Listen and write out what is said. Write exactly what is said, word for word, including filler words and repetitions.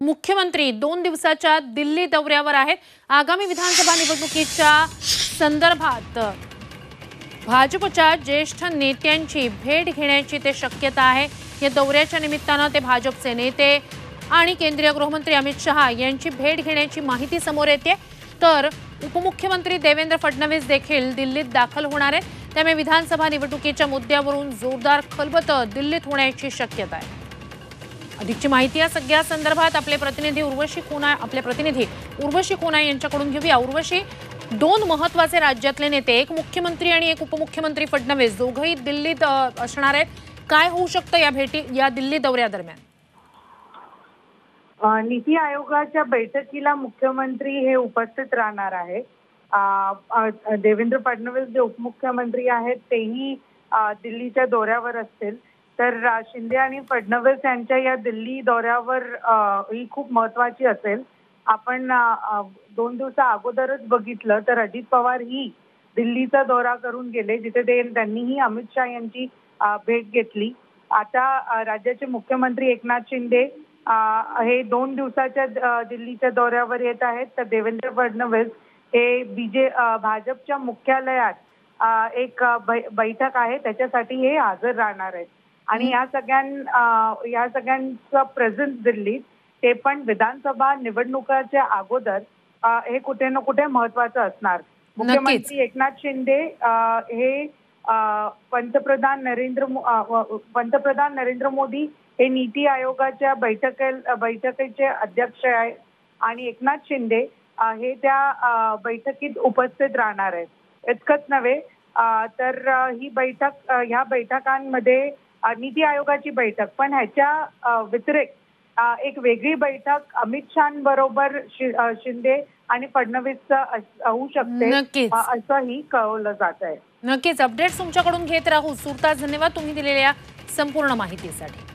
मुख्यमंत्री दोन दिवसाच्या दिल्ली दौऱ्यावर आहेत। आगामी विधानसभा निवडणुकीच्या संदर्भात भाजपच्या ज्येष्ठ नेत्यांची भेट घेण्याची ते शक्यता आहे। या दौऱ्याच्या निमित्ताने ते भाजपचे नेते आणि केंद्रीय गृहमंत्री अमित शहा यांची भेट घेण्याची माहिती समोर येते। तर उपमुख्यमंत्री देवेंद्र फडणवीस देखील दिल्लीत दाखल होणार आहेत। त्यामुळे विधानसभा निवडणुकीच्या मुद्द्यावरून जोरदार खलबत दिल्लीत होण्याची शक्यता आहे। अधिकची माहिती या सगळ्या संदर्भात आपले प्रतिनिधी उर्वशी कोना आपले प्रतिनिधी उर्वशी कोना यांच्याकडून घेऊया। उर्वशी, दोन महत्त्वाचे राज्यातले नेते, एक मुख्यमंत्री आणि एक उपमुख्यमंत्री फडणवीस दोघंही दिल्लीत असणार आहेत। काय होऊ शकतं या भेटी या दिल्ली दौऱ्यादरम्यान? नीति आयोगाच्या बैठकीला मुख्यमंत्री हे उपस्थित राहणार आहे। देवेंद्र फडणवीस जे उपमुख्यमंत्री आहेत तेही दिल्लीच्या दौऱ्यावर असतील। तर शिंदे आणि फडणवीस यांच्या या दिल्ली दौऱ्यावर ही खूप महत्त्वाची असेल। आपण दोन दिवसा अगोदरच बघितलं तर अजित पवार ही दिल्लीचा दौरा करून गेले, जिथे ते त्यांनीही अमित शहा यांची भेट घेतली। आता राज्याचे मुख्यमंत्री एकनाथ शिंदे हे दोन दिवसाच्या दिल्लीच्या दौऱ्यावर येत आहेत। तर देवेंद्र फडणवीस हे बीजे भाजपच्या मुख्यालयात एक बैठक आहे त्याच्यासाठी हे हजर राहणार आहेत। आणि या सगळ्यां या सगळ्यांचा प्रेझेन्स दिल्लीत, ते पण विधानसभा निवडणुकाच्या अगोदर हे कुठे ना कुठे महत्त्वाचं असणार। मुख्यमंत्री एकनाथ शिंदे हे पंतप्रधान नरेंद्र पंतप्रधान नरेंद्र मोदी हे नीति आयोगाच्या बैठके बैठकीचे अध्यक्ष आहेत आणि एकनाथ शिंदे हे त्या बैठकीत उपस्थित राहणार आहेत। इतकंच नव्हे तर ही बैठक ह्या बैठकांमध्ये नीति आयोगाची बैठक, पण ह्याच्या व्यतिरिक्त एक वेगळी बैठक अमित शहांबरोबर शिंदे आणि फडणवीस होऊ शकते असंही कळवलं जात आहे। नक्कीच अपडेट्स तुमच्याकडून घेत राहू। सुरताज, धन्यवाद तुम्ही दिलेल्या संपूर्ण माहितीसाठी।